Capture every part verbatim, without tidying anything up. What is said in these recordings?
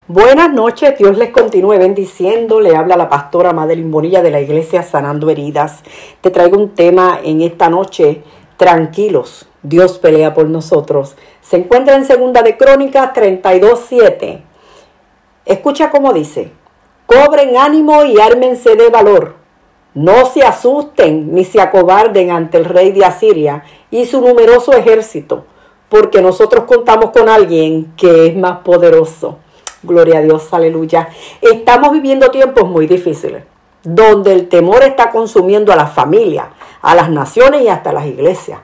Buenas noches, Dios les continúe bendiciendo. Le habla la pastora Madeline Bonilla de la iglesia Sanando Heridas. Te traigo un tema en esta noche. Tranquilos, Dios pelea por nosotros. Se encuentra en Segunda de Crónicas treinta y dos, siete. Escucha cómo dice: cobren ánimo y ármense de valor. No se asusten ni se acobarden ante el rey de Asiria y su numeroso ejército, porque nosotros contamos con alguien que es más poderoso. Gloria a Dios, aleluya. Estamos viviendo tiempos muy difíciles, donde el temor está consumiendo a las familias, a las naciones y hasta las iglesias.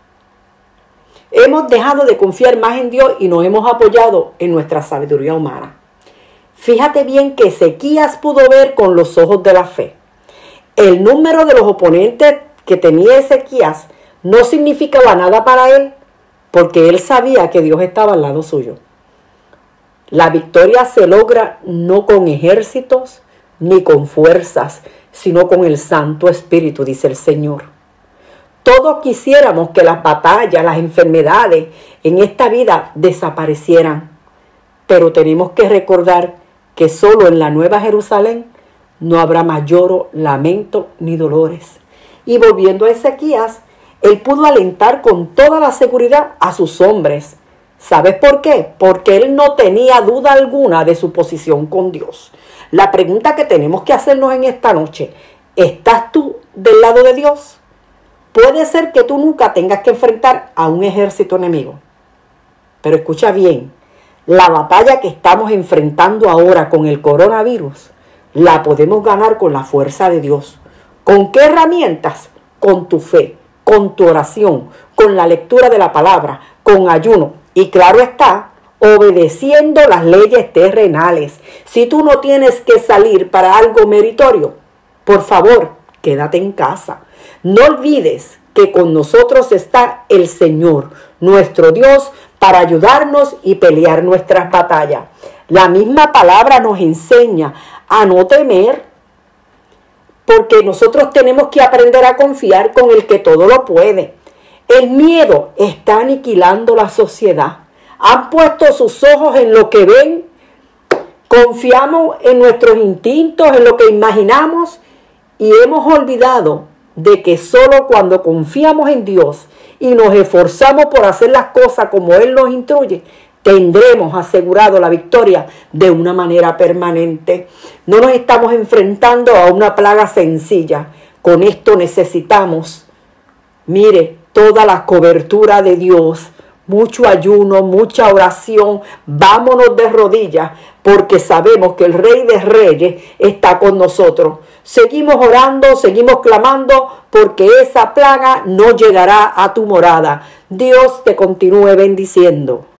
Hemos dejado de confiar más en Dios y nos hemos apoyado en nuestra sabiduría humana. Fíjate bien que Ezequías pudo ver con los ojos de la fe. El número de los oponentes que tenía Ezequías no significaba nada para él, porque él sabía que Dios estaba al lado suyo. La victoria se logra no con ejércitos ni con fuerzas, sino con el Santo Espíritu, dice el Señor. Todos quisiéramos que las batallas, las enfermedades en esta vida desaparecieran, pero tenemos que recordar que solo en la Nueva Jerusalén no habrá más lloro, lamento ni dolores. Y volviendo a Ezequías, él pudo alentar con toda la seguridad a sus hombres. ¿Sabes por qué? Porque él no tenía duda alguna de su posición con Dios. La pregunta que tenemos que hacernos en esta noche: ¿estás tú del lado de Dios? Puede ser que tú nunca tengas que enfrentar a un ejército enemigo. Pero escucha bien, la batalla que estamos enfrentando ahora con el coronavirus, la podemos ganar con la fuerza de Dios. ¿Con qué herramientas? Con tu fe, con tu oración, con la lectura de la palabra, con ayuno. Y claro está, obedeciendo las leyes terrenales. Si tú no tienes que salir para algo meritorio, por favor, quédate en casa. No olvides que con nosotros está el Señor, nuestro Dios, para ayudarnos y pelear nuestras batallas. La misma palabra nos enseña a no temer, porque nosotros tenemos que aprender a confiar con el que todo lo puede. El miedo está aniquilando la sociedad. Han puesto sus ojos en lo que ven. Confiamos en nuestros instintos, en lo que imaginamos. Y hemos olvidado de que solo cuando confiamos en Dios y nos esforzamos por hacer las cosas como Él nos instruye, tendremos asegurado la victoria de una manera permanente. No nos estamos enfrentando a una plaga sencilla. Con esto necesitamos, mire, toda la cobertura de Dios, mucho ayuno, mucha oración. Vámonos de rodillas, porque sabemos que el Rey de Reyes está con nosotros. Seguimos orando, seguimos clamando, porque esa plaga no llegará a tu morada. Dios te continúe bendiciendo.